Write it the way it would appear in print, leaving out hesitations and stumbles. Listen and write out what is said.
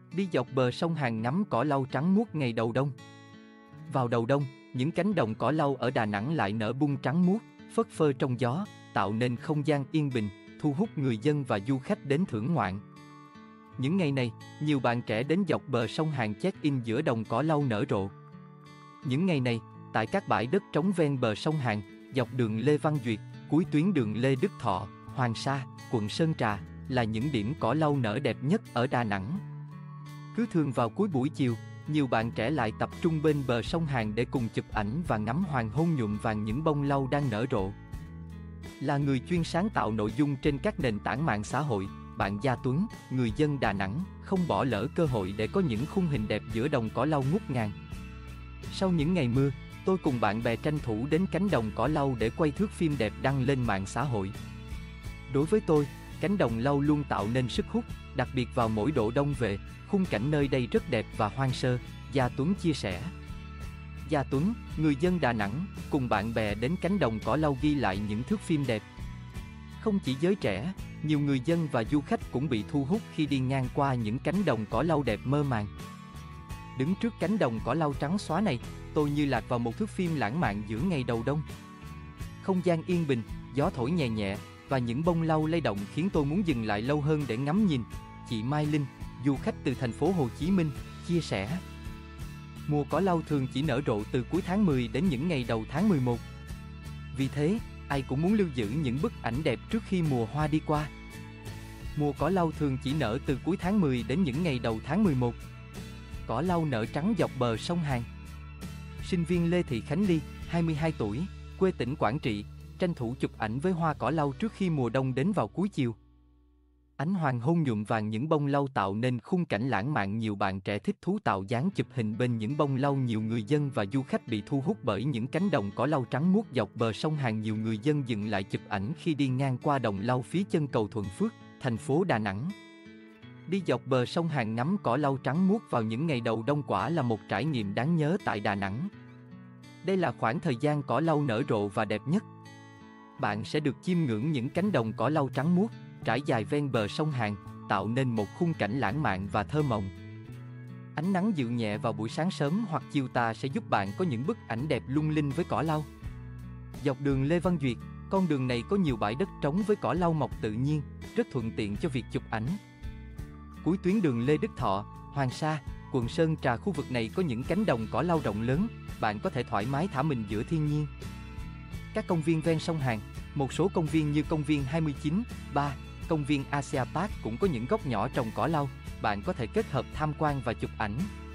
Đi dọc bờ sông Hàn ngắm cỏ lau trắng muốt ngày đầu đông. Vào đầu đông, những cánh đồng cỏ lau ở Đà Nẵng lại nở bung trắng muốt, phất phơ trong gió, tạo nên không gian yên bình, thu hút người dân và du khách đến thưởng ngoạn. Những ngày này, nhiều bạn trẻ đến dọc bờ sông Hàn check-in giữa đồng cỏ lau nở rộ. Những ngày này, tại các bãi đất trống ven bờ sông Hàn, dọc đường Lê Văn Duyệt, cuối tuyến đường Lê Đức Thọ, Hoàng Sa, quận Sơn Trà, là những điểm cỏ lau nở đẹp nhất ở Đà Nẵng. Cứ thường vào cuối buổi chiều, nhiều bạn trẻ lại tập trung bên bờ sông Hàn để cùng chụp ảnh và ngắm hoàng hôn nhuộm vàng những bông lau đang nở rộ. Là người chuyên sáng tạo nội dung trên các nền tảng mạng xã hội, bạn Gia Tuấn, người dân Đà Nẵng, không bỏ lỡ cơ hội để có những khung hình đẹp giữa đồng cỏ lau ngút ngàn. Sau những ngày mưa, tôi cùng bạn bè tranh thủ đến cánh đồng cỏ lau để quay thước phim đẹp đăng lên mạng xã hội. Đối với tôi, cánh đồng lau luôn tạo nên sức hút, đặc biệt vào mỗi độ đông về, khung cảnh nơi đây rất đẹp và hoang sơ, Gia Tuấn chia sẻ. Gia Tuấn, người dân Đà Nẵng, cùng bạn bè đến cánh đồng cỏ lau ghi lại những thước phim đẹp. Không chỉ giới trẻ, nhiều người dân và du khách cũng bị thu hút khi đi ngang qua những cánh đồng cỏ lau đẹp mơ màng. Đứng trước cánh đồng cỏ lau trắng xóa này, tôi như lạc vào một thước phim lãng mạn giữa ngày đầu đông. Không gian yên bình, gió thổi nhẹ nhẹ, và những bông lau lay động khiến tôi muốn dừng lại lâu hơn để ngắm nhìn. Chị Mai Linh, du khách từ thành phố Hồ Chí Minh, chia sẻ. Mùa cỏ lau thường chỉ nở rộ từ cuối tháng 10 đến những ngày đầu tháng 11. Vì thế, ai cũng muốn lưu giữ những bức ảnh đẹp trước khi mùa hoa đi qua. Mùa cỏ lau thường chỉ nở từ cuối tháng 10 đến những ngày đầu tháng 11. Cỏ lau nở trắng dọc bờ sông Hàn. Sinh viên Lê Thị Khánh Ly, 22 tuổi, quê tỉnh Quảng Trị, tranh thủ chụp ảnh với hoa cỏ lau trước khi mùa đông đến vào cuối chiều. Ánh hoàng hôn nhuộm vàng những bông lau tạo nên khung cảnh lãng mạn, nhiều bạn trẻ thích thú tạo dáng chụp hình bên những bông lau, nhiều người dân và du khách bị thu hút bởi những cánh đồng cỏ lau trắng muốt dọc bờ sông Hàn. Nhiều người dân dừng lại chụp ảnh khi đi ngang qua đồng lau phía chân cầu Thuận Phước, thành phố Đà Nẵng. Đi dọc bờ sông Hàn ngắm cỏ lau trắng muốt vào những ngày đầu đông quả là một trải nghiệm đáng nhớ tại Đà Nẵng. Đây là khoảng thời gian cỏ lau nở rộ và đẹp nhất. Bạn sẽ được chiêm ngưỡng những cánh đồng cỏ lau trắng muốt trải dài ven bờ sông Hàn, tạo nên một khung cảnh lãng mạn và thơ mộng. Ánh nắng dịu nhẹ vào buổi sáng sớm hoặc chiều tà sẽ giúp bạn có những bức ảnh đẹp lung linh với cỏ lau. Dọc đường Lê Văn Duyệt, con đường này có nhiều bãi đất trống với cỏ lau mọc tự nhiên, rất thuận tiện cho việc chụp ảnh. Cuối tuyến đường Lê Đức Thọ, Hoàng Sa, quận Sơn Trà, khu vực này có những cánh đồng cỏ lau rộng lớn, bạn có thể thoải mái thả mình giữa thiên nhiên. Các công viên ven sông Hàn, một số công viên như công viên 29/3, công viên Asia Park cũng có những góc nhỏ trồng cỏ lau, bạn có thể kết hợp tham quan và chụp ảnh.